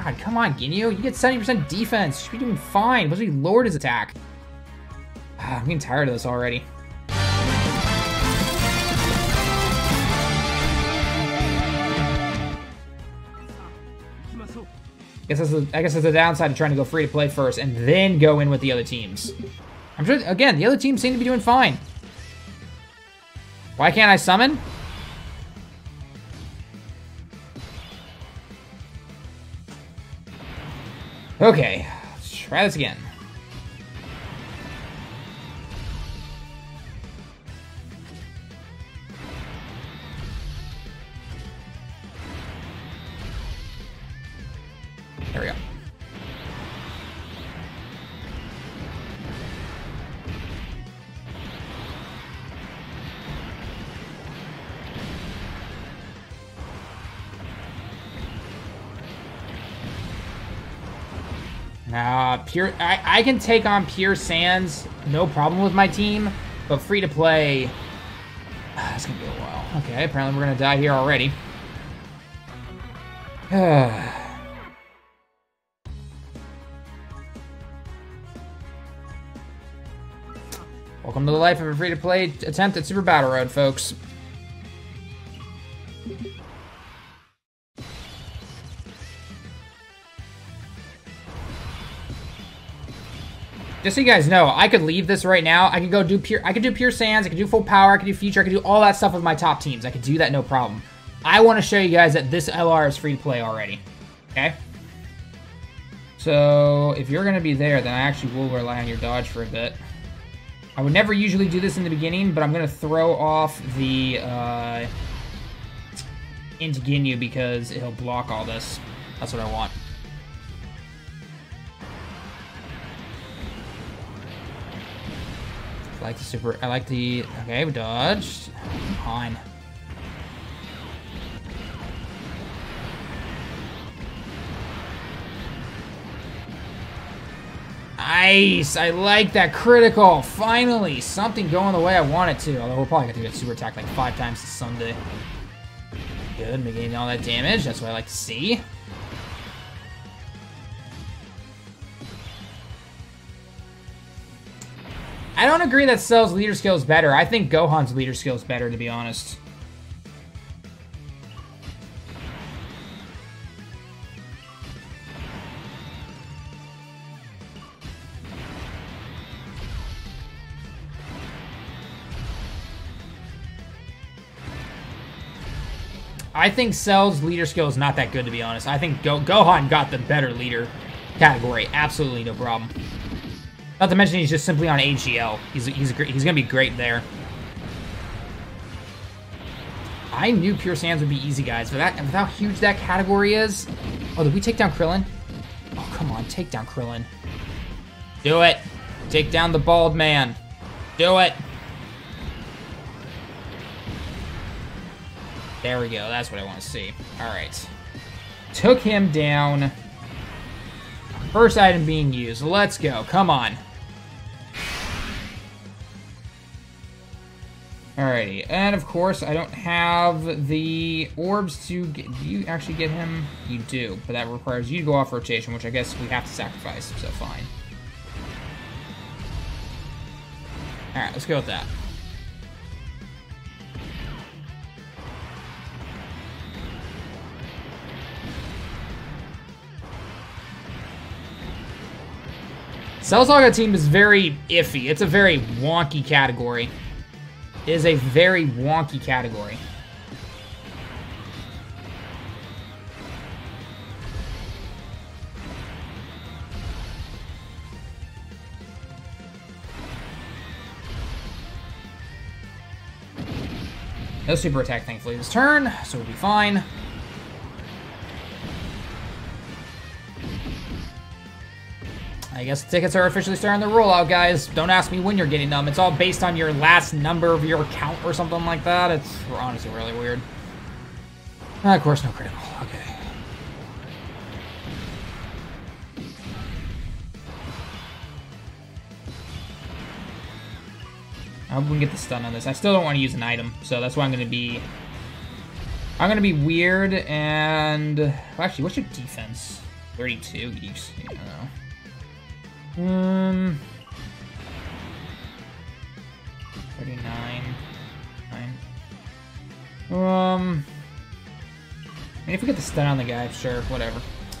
God, come on, Ginyu. You get 70% defense. You should be doing fine. Supposed to be lowered his attack. I'm getting tired of this already. I guess that's the downside of trying to go free to play first and then go in with the other teams. I'm sure, again, the other teams seem to be doing fine. Why can't I summon? Okay, let's try this again. There we go. I can take on Pure Sands, no problem with my team, but free to play, it's gonna be a while. Okay, apparently we're gonna die here already. Welcome to the life of a free to play attempt at Super Battle Road, folks. Just so you guys know, I could leave this right now. I could go do pure. I could do Pure Sands. I could do Full Power. I could do Future. I could do all that stuff with my top teams. I could do that, no problem. I want to show you guys that this LR is free to play already. Okay. So if you're gonna be there, then I actually will rely on your dodge for a bit. I would never usually do this in the beginning, but I'm gonna throw off the into Ginyu because it'll block all this. That's what I want. I like the, okay, we dodged. Come on. Nice! I like that critical. Finally, something going the way I want it to. Although we're probably going to get super attacked like 5 times this Sunday. Good, negating all that damage. That's what I like to see. I don't agree that Cell's leader skill is better. I think Gohan's leader skill is better, to be honest. I think Cell's leader skill is not that good, to be honest. I think Gohan got the better leader category. Absolutely no problem. Not to mention he's just simply on AGL. He's gonna be great there. I knew Pure Sands would be easy, guys. With how huge that category is. Oh, did we take down Krillin? Oh, come on, take down Krillin. Do it. Take down the bald man. Do it. There we go. That's what I want to see. All right. Took him down. First item being used. Let's go. Come on. Alrighty. And of course, I don't have the orbs to get. Do you actually get him? You do. But that requires you to go off rotation, which I guess we have to sacrifice. So fine. Alright, let's go with that. Cell Saga team is very iffy. It's a very wonky category. It is a very wonky category. No super attack, thankfully, this turn, so we'll be fine. I guess the tickets are officially starting to roll out, guys. Don't ask me when you're getting them. It's all based on your last number of your account or something like that. It's honestly really weird. Of course, no critical. Okay. I hope we can get the stun on this. I still don't want to use an item, so that's why I'm going to be... I'm going to be weird and... Well, actually, what's your defense? 32 geeks. Yeah. 39. 9. I mean, if we get the stun on the guy, sure, whatever.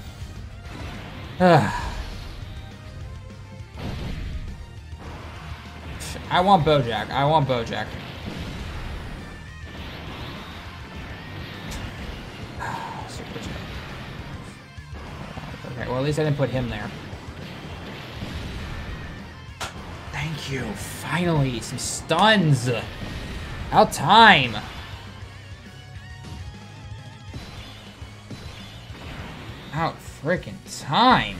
I want Bojack. I want Bojack. Okay, well, at least I didn't put him there. Thank you. Finally, some stuns. About time. About freaking time.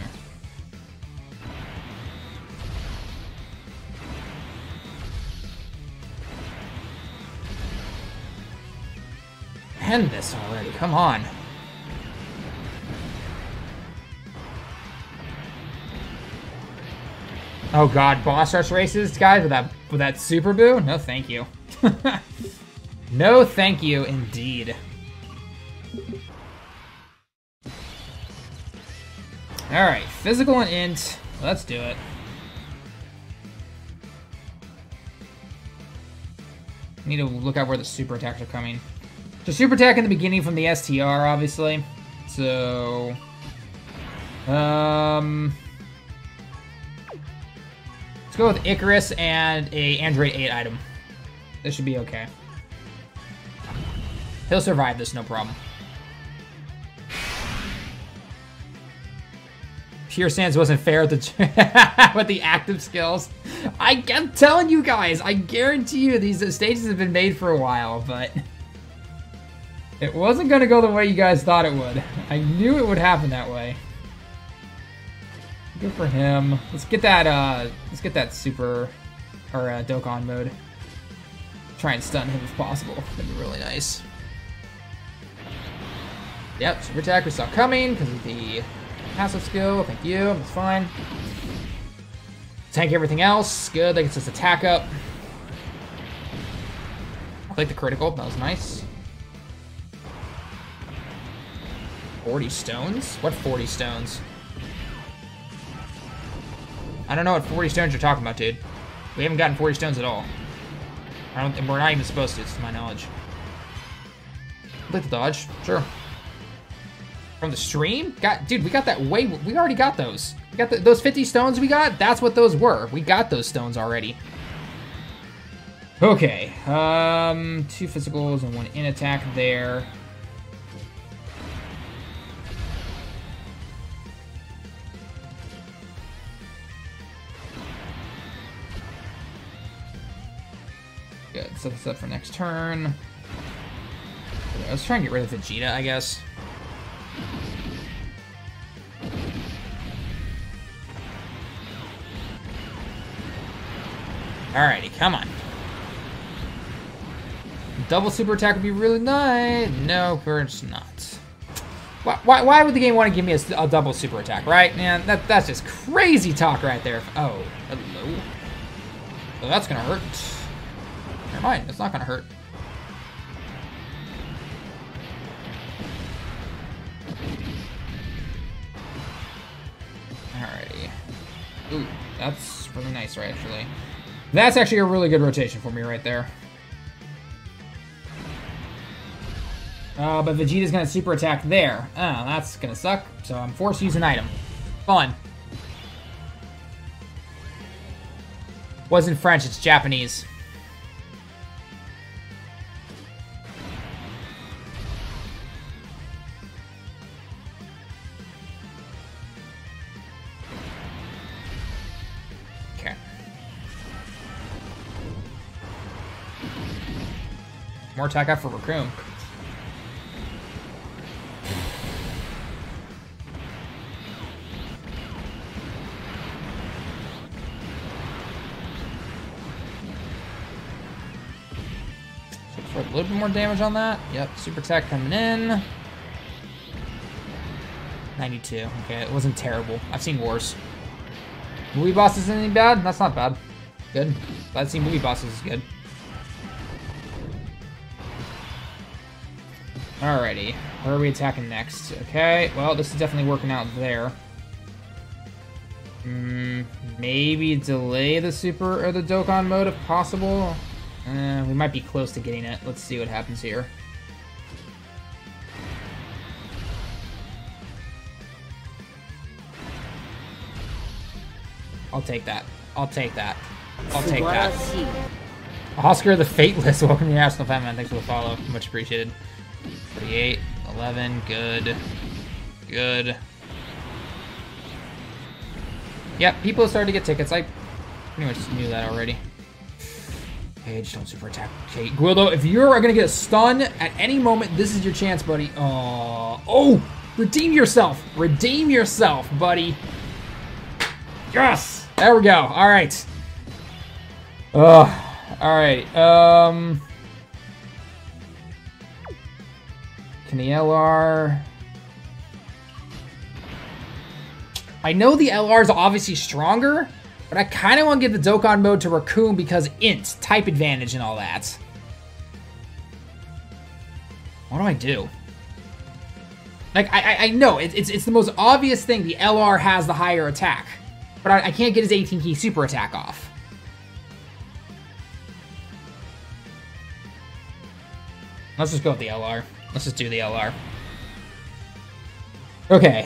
End this already. Come on. Oh god, boss rush races, guys, with that super boo? No, thank you. No, thank you, indeed. All right, physical and int. Let's do it. Need to look out where the super attacks are coming. So super attack in the beginning from the STR, obviously. So, let's go with Icarus and a Android 8 item. This should be okay. He'll survive this, no problem. Pure Sands wasn't fair with the, with the active skills. I'm telling you guys, I guarantee you these stages have been made for a while, but it wasn't going to go the way you guys thought it would. I knew it would happen that way. Good for him. Let's get that super, or Dokkan mode. Try and stun him if possible. That'd be really nice. Yep, super attack we saw coming because of the passive skill. Thank you. That's fine. Tank everything else. Good. That gets us attack up. I'll take the critical. That was nice. 40 stones? What 40 stones? I don't know what 40 stones you're talking about, dude. We haven't gotten 40 stones at all. And we're not even supposed to, to my knowledge. I'll take the dodge. Sure. From the stream? Dude, we got that way. We already got those. We got those 50 stones we got. That's what those were. We got those stones already. Okay. 2 physicals and 1 in attack there. Good. Set this up for next turn. Let's try and get rid of Vegeta, I guess. Alrighty, come on. Double super attack would be really nice. No, it's not. Why would the game want to give me a double super attack, right? Man, that's just crazy talk right there. Oh, hello. Well, that's gonna hurt. Never mind, it's not gonna hurt. Alrighty. Ooh, that's really nice, right, actually. That's actually a really good rotation for me right there. But Vegeta's gonna super attack there. Oh, that's gonna suck. So I'm forced to use an item. Fun. Wasn't French, it's Japanese. Okay. More attack out for Raccoon. For a little bit more damage on that. Yep, super attack coming in. 92. Okay, it wasn't terrible. I've seen worse. Movie bosses any bad? That's not bad. Good. I've seen movie bosses is good. Alrighty. Where are we attacking next? Okay, well, this is definitely working out there. Maybe delay the super or the Dokkan mode if possible. We might be close to getting it. Let's see what happens here. I'll take that. I'll take that. I'll take that. Oscar the Fateless, welcome to the National Fan Man. Thanks for the follow. Much appreciated. 38, 11, good. Good. Yep, people started to get tickets. I pretty much knew that already. Page, don't super attack. Okay, Guildo, if you're gonna get a stun at any moment, this is your chance, buddy. Oh, redeem yourself. Redeem yourself, buddy. Yes, there we go. All right. All right. Can the LR? I know the LR is obviously stronger, but I kind of want to give the Dokkan mode to Raccoon because int, type advantage and all that. What do I do? Like, I know, it's the most obvious thing. The LR has the higher attack, but I can't get his 18-key super attack off. Let's just go with the LR. Let's just do the LR. Okay,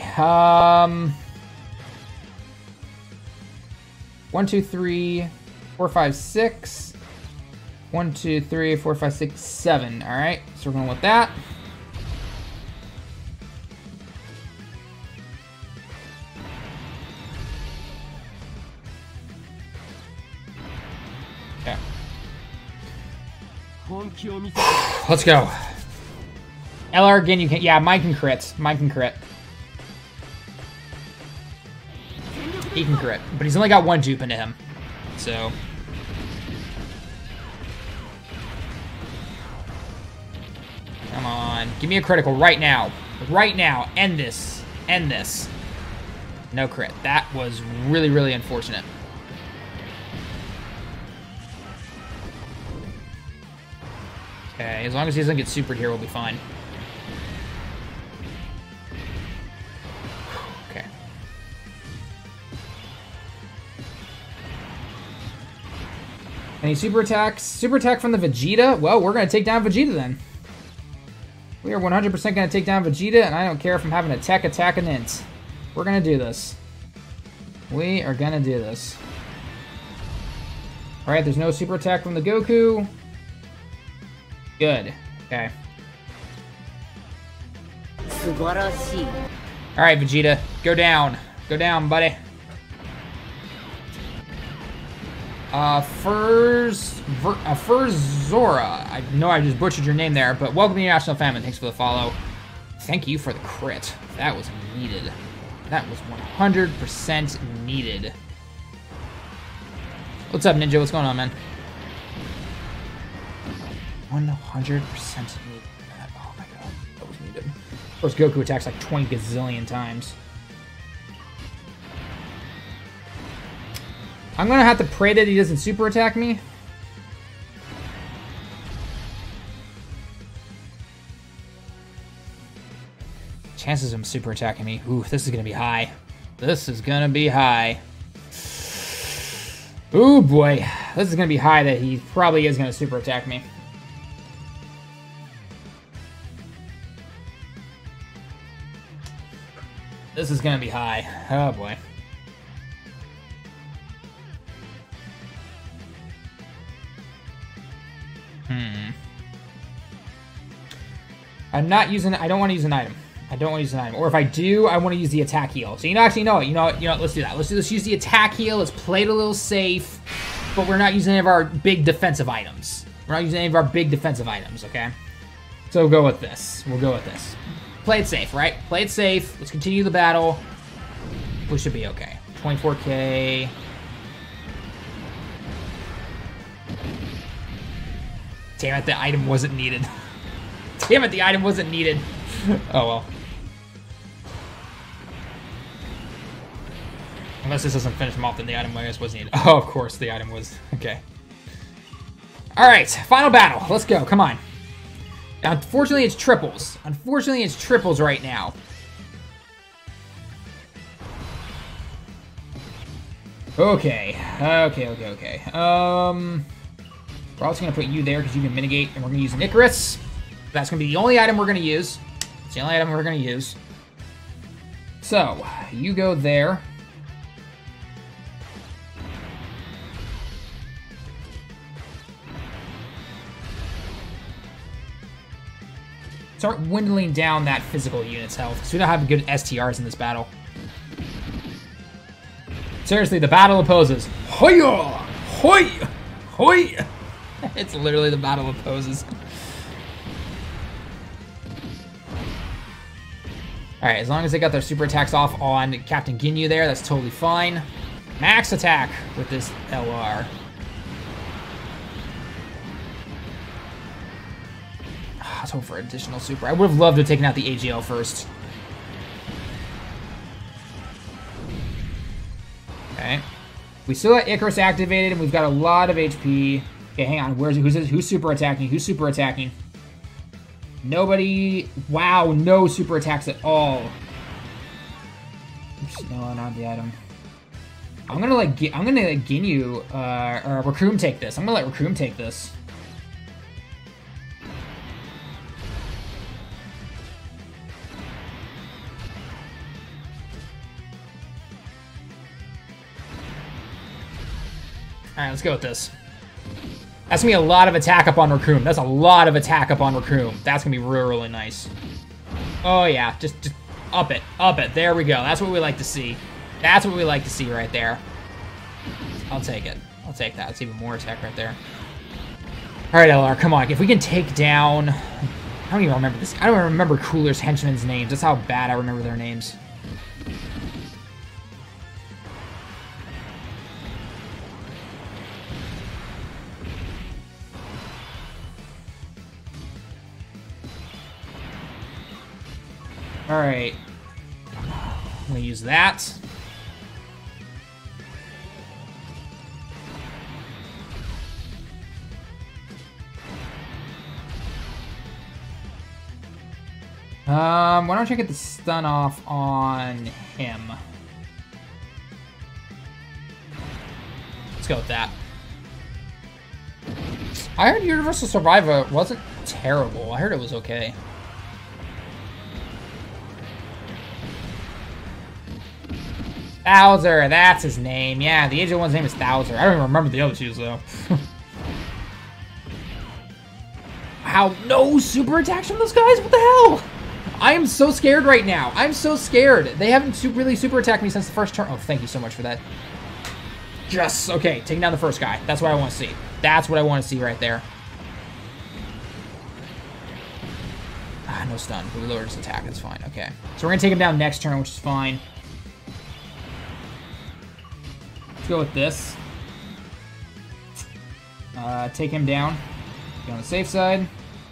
1, 2, 3, 4, 5, 6. 1, 2, 3, 4, 5, 6, 7. All right, so we're going with that. Okay. Let's go. LR again, you can. Yeah, mine can crit. Mine can crit. He can crit, but he's only got one dupe into him, so. Come on, give me a critical right now. Right now, end this. End this. No crit. That was really, really unfortunate. Okay, as long as he doesn't get supered here, we'll be fine. Okay. Any super attacks? Super attack from the Vegeta? Well, we're going to take down Vegeta then. We are 100% going to take down Vegeta, and I don't care if I'm having a tech attack an int. We're going to do this. We are going to do this. Alright, there's no super attack from the Goku. Good. Okay. Alright, Vegeta. Go down. Go down, buddy. Furzora. I know I just butchered your name there, but welcome to the National Famine. Thanks for the follow. Thank you for the crit. That was needed. That was 100% needed. What's up, Ninja? What's going on, man? 100% needed that. Oh my god, that was needed. Of course, Goku attacks like 20 gazillion times. I'm gonna have to pray that he doesn't super attack me. Chances of him super attacking me. Ooh, this is gonna be high. This is gonna be high. Ooh boy, this is gonna be high that he probably is gonna super attack me. This is gonna be high. Oh boy. I'm not using. I don't want to use an item. I don't want to use an item. Or if I do, I want to use the attack heal. So you know, actually, no. You know what? Let's do that. Let's use the attack heal. Let's play it a little safe. But we're not using any of our big defensive items. We're not using any of our big defensive items. Okay. So we'll go with this. We'll go with this. Play it safe, right? Play it safe. Let's continue the battle. We should be okay. 24K. Damn it, the item wasn't needed. Damn it, the item wasn't needed. Oh well. Unless this doesn't finish him off, then the item, I guess, was needed. Oh, of course, the item was. Okay. Alright, final battle. Let's go. Come on. Unfortunately, it's triples. Unfortunately, it's triples right now. Okay. Okay. We're also going to put you there because you can mitigate, and we're going to use an Icarus. That's going to be the only item we're going to use. It's the only item we're going to use. So, you go there. Start dwindling down that physical unit's health, because we don't have good STRs in this battle. Seriously, the battle of poses. Hoya! Hoi! Hoi! It's literally the battle of poses. Alright, as long as they got their super attacks off on Captain Ginyu there, that's totally fine. Max attack with this LR. I was hoping for additional super. I would have loved to have taken out the AGL first. Okay. We still got Icarus activated, and we've got a lot of HP. Okay, hang on. Who's super attacking? Who's super attacking? Nobody. Wow, no super attacks at all. Oops, no, not the item. I'm gonna let Ginyu or Recruim take this. I'm gonna let Recruim take this. Alright, let's go with this. That's gonna be a lot of attack up on Recruim. That's a lot of attack up on Recruim. That's gonna be really, really nice. Oh yeah, just up it, up it. There we go. That's what we like to see. That's what we like to see right there. I'll take it. I'll take that. It's even more attack right there. Alright, LR, come on. If we can take down... I don't even remember this. I don't even remember Cooler's henchmen's names. That's how bad I remember their names. Alright. I'm gonna use that. Why don't you get the stun off on him? Let's go with that. I heard Universal Survivor wasn't terrible. I heard it was okay. Thouser, that's his name. Yeah, the Agent One's name is Thouser. I don't even remember the other two, though. How? No super attacks from those guys? What the hell? I am so scared right now. I'm so scared. They haven't really super attacked me since the first turn. Oh, thank you so much for that. Yes. Okay, taking down the first guy. That's what I want to see. That's what I want to see right there. Ah, no stun. We lowered his attack. That's fine. Okay. So we're going to take him down next turn, which is fine. Let's go with this. Take him down. Be on the safe side.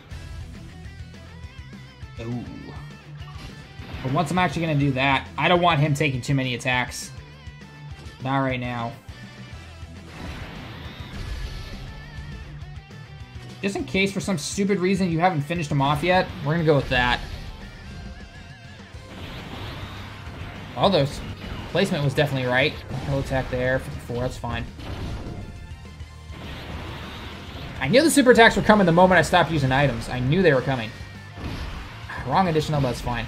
Ooh. But once I'm actually going to do that, I don't want him taking too many attacks. Not right now. Just in case for some stupid reason you haven't finished him off yet, we're going to go with that. All those placement was definitely right. No attack there, 54, that's fine. I knew the super attacks were coming the moment I stopped using items. I knew they were coming. Wrong additional, but that's fine.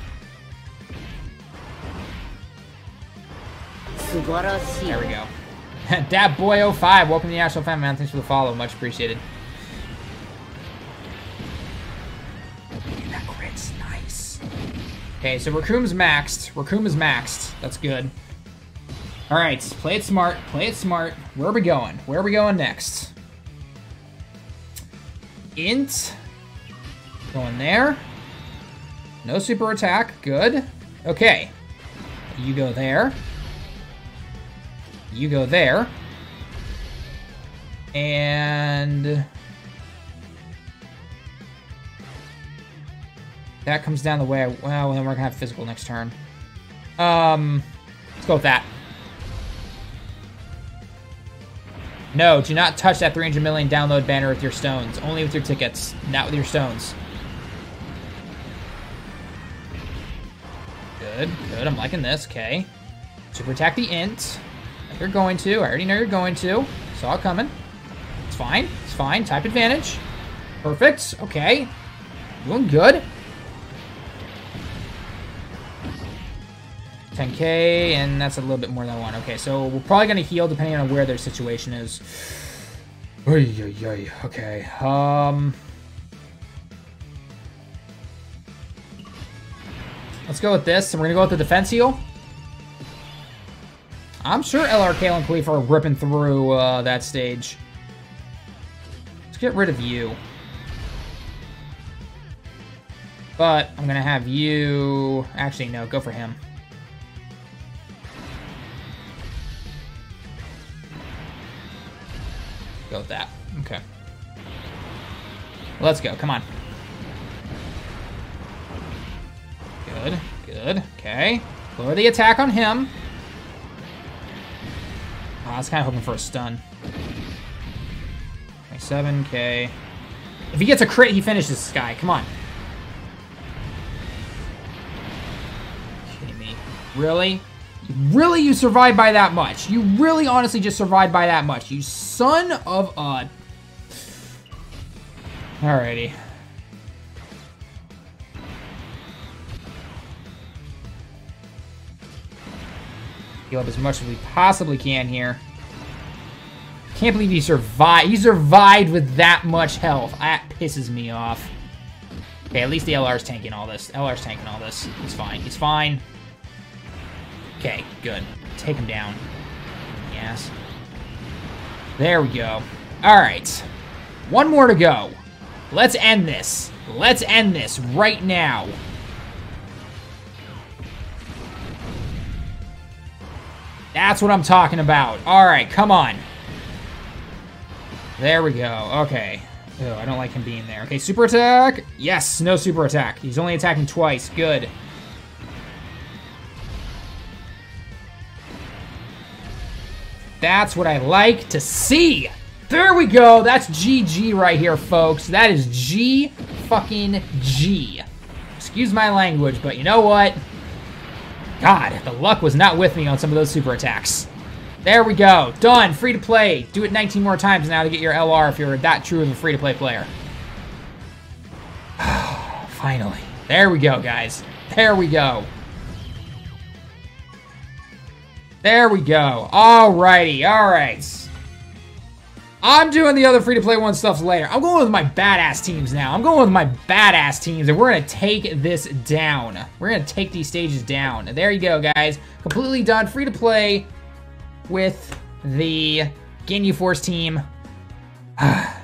There we go. DapBoy05, welcome to the National Fan, man. Thanks for the follow. Much appreciated. That crit's nice. Okay, so Recruim's maxed. Recruim is maxed. That's good. Alright, play it smart. Play it smart. Where are we going? Where are we going next? Int. Going there. No super attack. Good. Okay. You go there. You go there. And that comes down the way. Well, then we're gonna have physical next turn. Let's go with that. No, do not touch that 300 million download banner with your stones. Only with your tickets, not with your stones. Good, good. I'm liking this. Okay. Super attack the int. Like you're going to. I already know you're going to. Saw it coming. It's fine. It's fine. Type advantage. Perfect. Okay. Doing good. 10k, and that's a little bit more than I want. Okay, so we're probably going to heal depending on where their situation is. Oy, oy, oy. Okay. Let's go with this, and we're going to go with the defense heal. I'm sure LR, Kale, and Queef are ripping through that stage. Let's get rid of you. But I'm going to have you... Actually, no, go for him. Go with that. Okay. Let's go. Come on. Good. Good. Okay. Lower the attack on him. Oh, I was kind of hoping for a stun. 27k. If he gets a crit, he finishes this guy. Come on. Kidding me. Really? Really, you survived by that much? You really honestly just survived by that much? You son of a... Alrighty. Heal up as much as we possibly can here. Can't believe he survived. He survived with that much health. That pisses me off. Okay, at least the LR's tanking all this. LR's tanking all this. He's fine. He's fine. Okay, good. Take him down. Yes. There we go. Alright. One more to go. Let's end this. Let's end this right now. That's what I'm talking about. Alright, come on. There we go. Okay. Oh, I don't like him being there. Okay, super attack. Yes, no super attack. He's only attacking twice. Good. That's what I like to see. There we go. That's GG right here, folks. That is G fucking G. Excuse my language, but you know what? God, the luck was not with me on some of those super attacks. There we go. Done. Free to play. Do it 19 more times now to get your LR if you're that true of a free to play player. Finally. There we go, guys. There we go. There we go. Alrighty. Alright. I'm doing the other free-to-play one stuff later. I'm going with my badass teams now. I'm going with my badass teams, and we're going to take this down. We're going to take these stages down. There you go, guys. Completely done. Free-to-play with the Ginyu Force team.